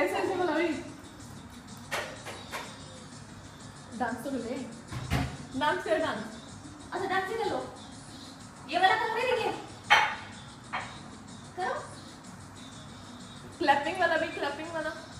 ऐसे ऐसे बोला भाई। डांस तो मिले, डांस कर डांस। अच्छा डांस ही कर लो, ये वाला करो मेरे लिए, करो क्लैपिंग वाला भी, क्लैपिंग वाला